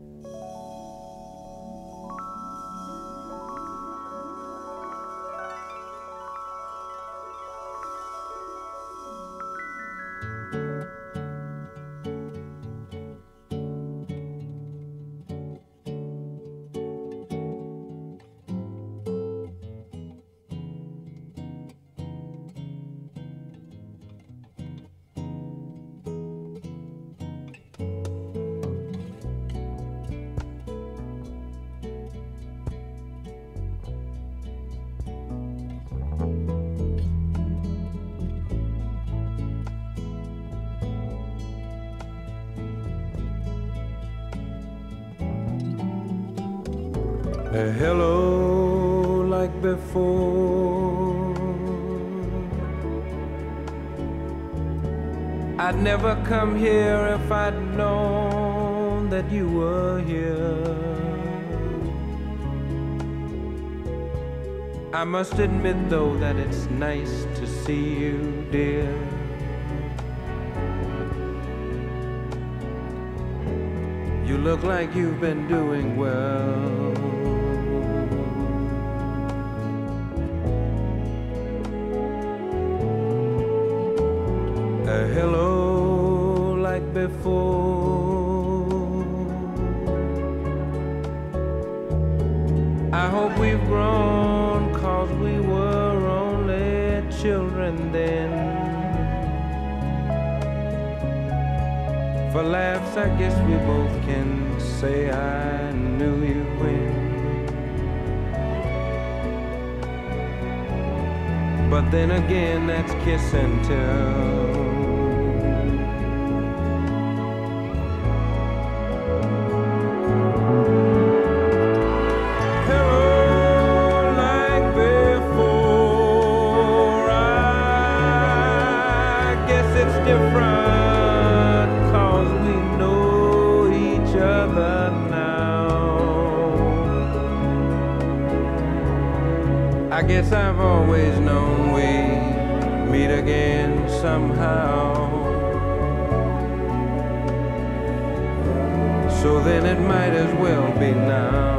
Hello like before. I'd never come here if I'd known that you were here. I must admit though that it's nice to see you, dear. You look like you've been doing well. Hello like before. I hope we've grown, 'cause we were only children then. For laughs, I guess we both can say I knew you when. But then again, that's kiss and tell. Different, 'cause we know each other now. I guess I've always known we'd meet again somehow. So then it might as well be now.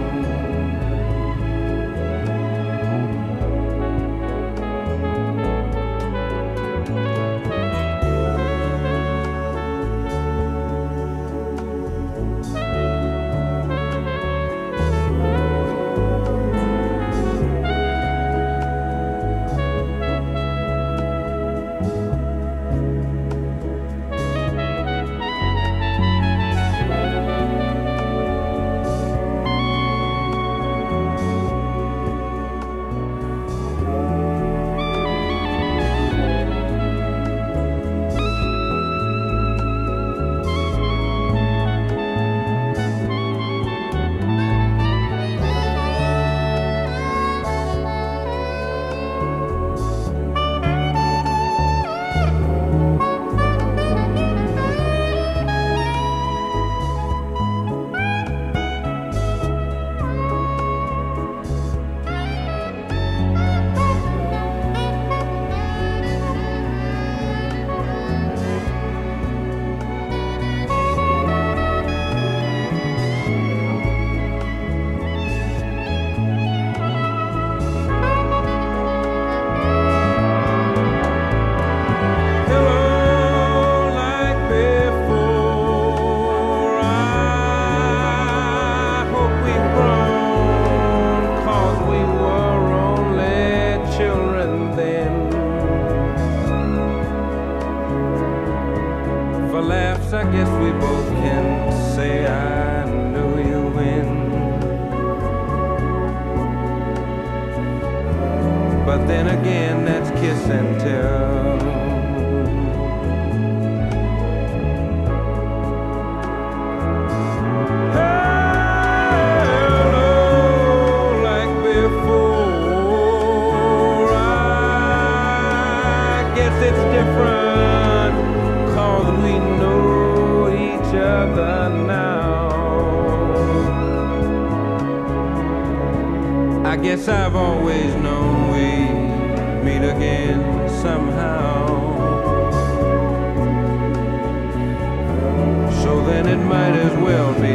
I guess we both can say I knew you when. But then again, that's kiss and tell. Hello, like before. I guess it's different, 'cause we know each other now. I guess I've always known we'd meet again somehow. So then it might as well be